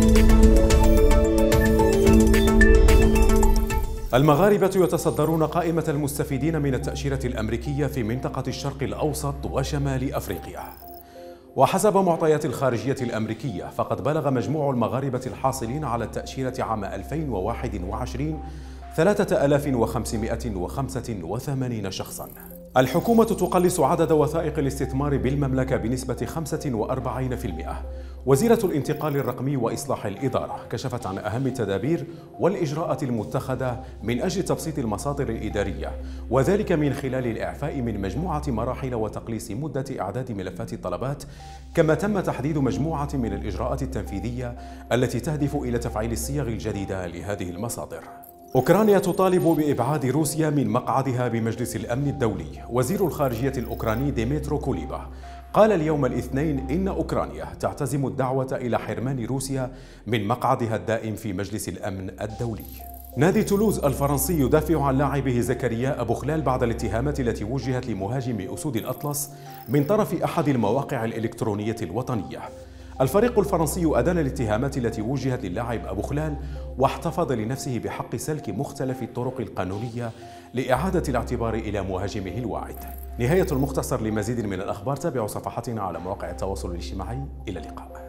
المغاربة يتصدرون قائمة المستفيدين من التأشيرة الأمريكية في منطقة الشرق الأوسط وشمال أفريقيا. وحسب معطيات الخارجية الأمريكية فقد بلغ مجموع المغاربة الحاصلين على التأشيرة عام 2021 3585 شخصاً. الحكومة تقلص عدد وثائق الاستثمار بالمملكة بنسبة 45%. وزيرة الانتقال الرقمي وإصلاح الإدارة كشفت عن أهم التدابير والإجراءات المتخذة من أجل تبسيط المصادر الإدارية، وذلك من خلال الإعفاء من مجموعة مراحل وتقليص مدة إعداد ملفات الطلبات، كما تم تحديد مجموعة من الإجراءات التنفيذية التي تهدف إلى تفعيل الصيغ الجديدة لهذه المصادر. أوكرانيا تطالب بإبعاد روسيا من مقعدها بمجلس الأمن الدولي. وزير الخارجية الأوكراني ديميترو كوليبا قال اليوم الاثنين إن أوكرانيا تعتزم الدعوة إلى حرمان روسيا من مقعدها الدائم في مجلس الأمن الدولي. نادي تولوز الفرنسي يدافع عن لاعبه زكريا أبو خلال بعد الاتهامات التي وجهت لمهاجم أسود الأطلس من طرف أحد المواقع الإلكترونية الوطنية. الفريق الفرنسي أدان الاتهامات التي وجهت للاعب أبو خلال، واحتفظ لنفسه بحق سلك مختلف الطرق القانونية لإعادة الاعتبار إلى مهاجمه الواعد. نهاية المختصر. لمزيد من الأخبار تابعوا صفحتنا على مواقع التواصل الاجتماعي. إلى اللقاء.